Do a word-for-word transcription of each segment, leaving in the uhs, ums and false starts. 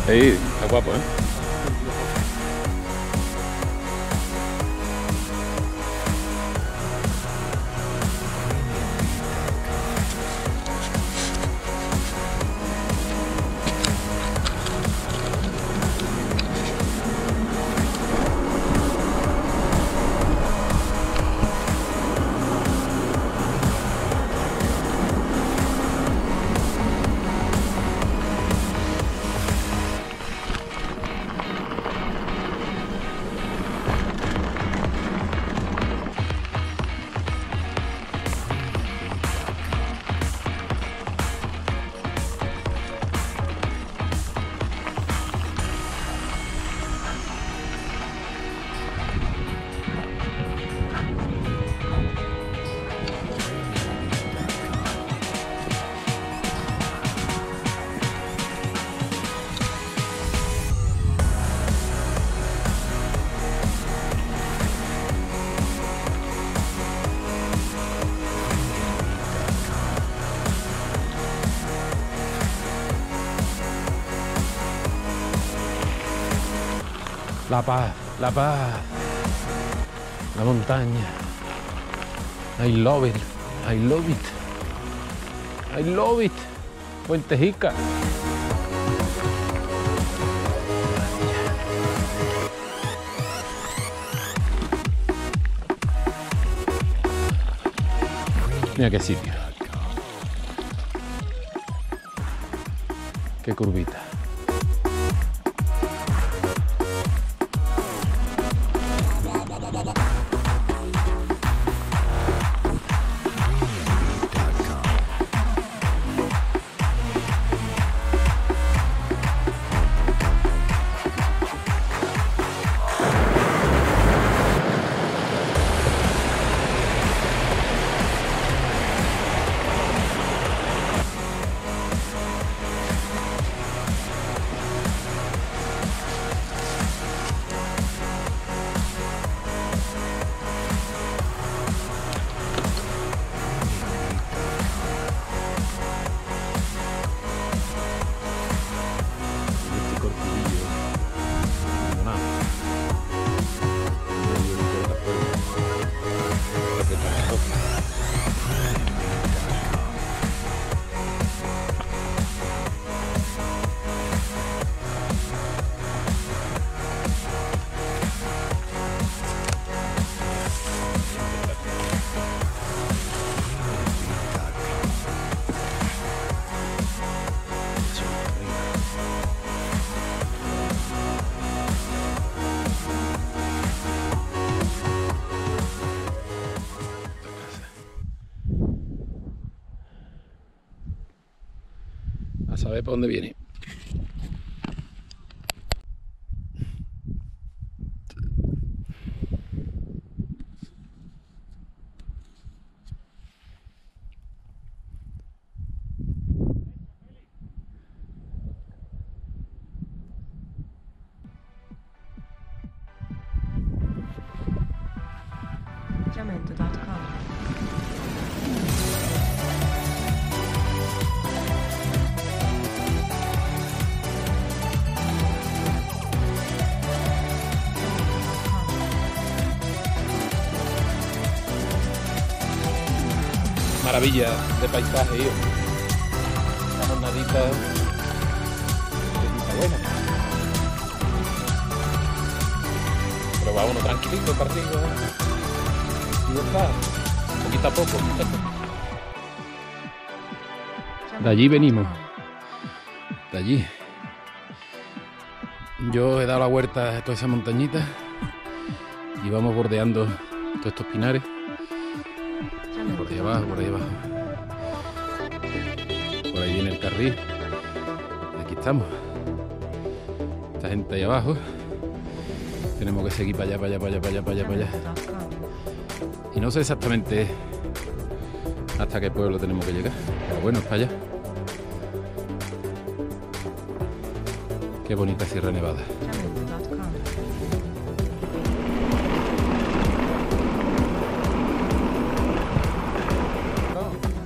Sí, está guapo, ¿eh? La paz, la paz, la montaña. I love it, I love it, I love it. Puente Jica. Mira qué sitio. Qué curvita. A saber para dónde viene. jamendo punto com. Maravilla de paisaje, tío. Una jornadita buena. Pero va uno tranquilito para arriba. Y ya está. Poquito a poco. De allí venimos. De allí. Yo he dado la vuelta a toda esa montañita y vamos bordeando todos estos pinares. Por ahí abajo, por ahí abajo. Por ahí viene el carril. Y aquí estamos. Esta gente ahí abajo. Tenemos que seguir para allá, para allá, para allá, para allá, para allá, para allá. Y no sé exactamente hasta qué pueblo tenemos que llegar. Pero bueno, es para allá. Qué bonita Sierra Nevada.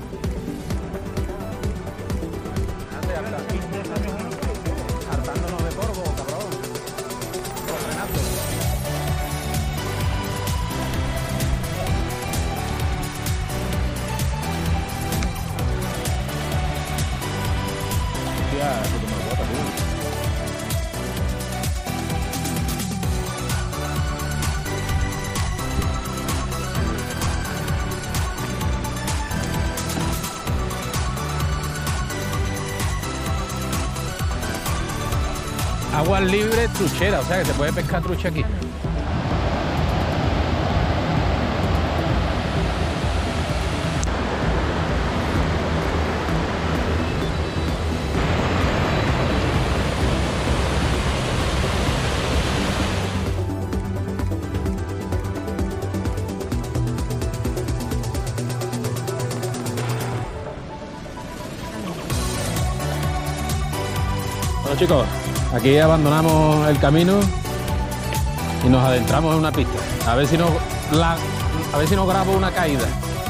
Hartándonos de Aguas libres, truchera, o sea que se puede pescar trucha aquí. Bueno chicos, aquí abandonamos el camino y nos adentramos en una pista. A ver si no, la, a ver si no grabo una caída.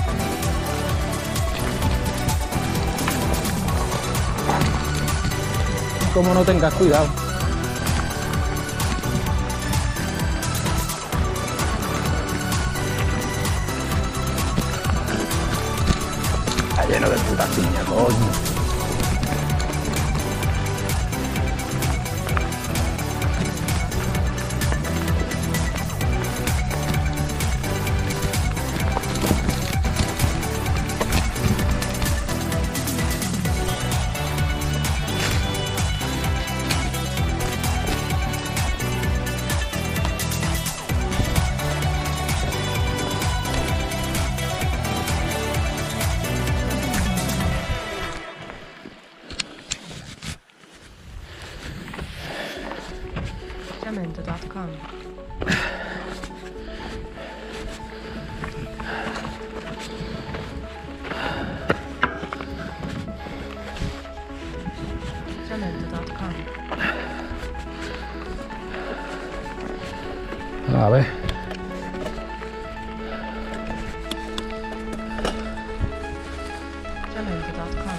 Como no tengas cuidado. Está lleno de puta piña, coño. Jamendo punto com. Jamendo punto com. A ver. Jamendo punto com.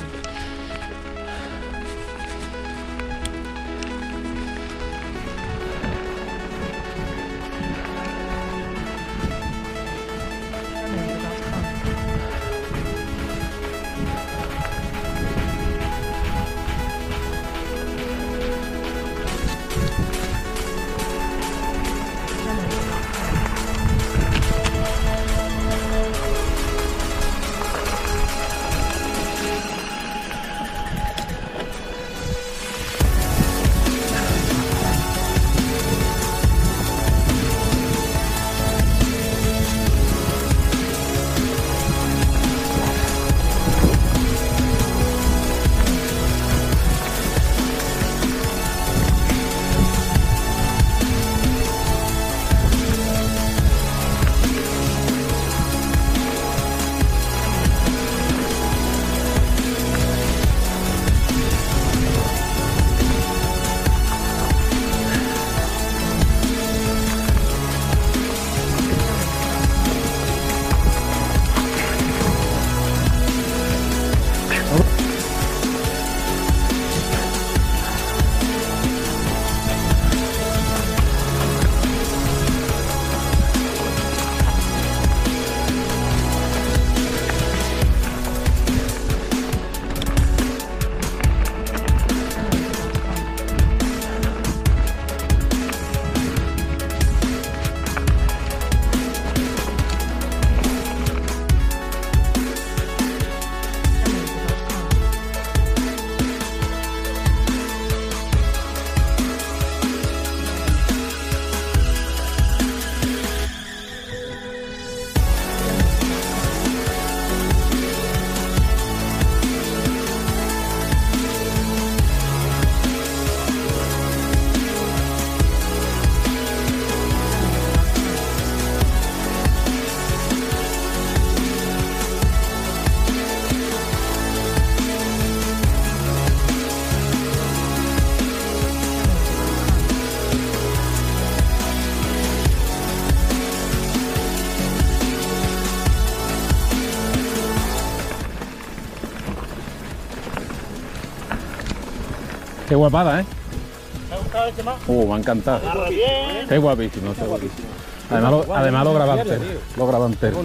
Qué guapada, ¿eh? ¿Te ha gustado este más? Uh, me ha encantado. Agarra bien. Qué guapísimo, qué guapísimo. Además lo, además lo grababa entero. Lo grababa entero.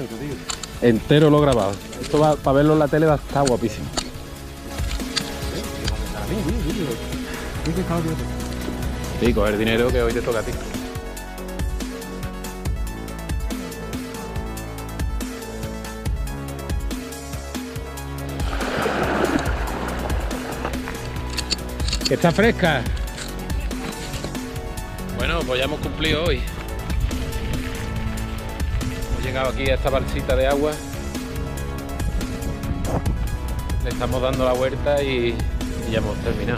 Entero lo grababa. Esto va, para verlo en la tele va a estar guapísimo. Sí, coger dinero que hoy te toca a ti. Que está fresca. Bueno, pues ya hemos cumplido hoy. Hemos llegado aquí a esta balsita de agua. Le estamos dando la vuelta y, y ya hemos terminado.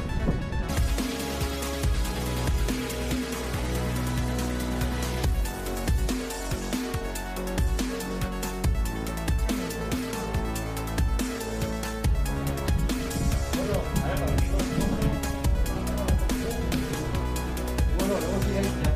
Bueno, luego sí,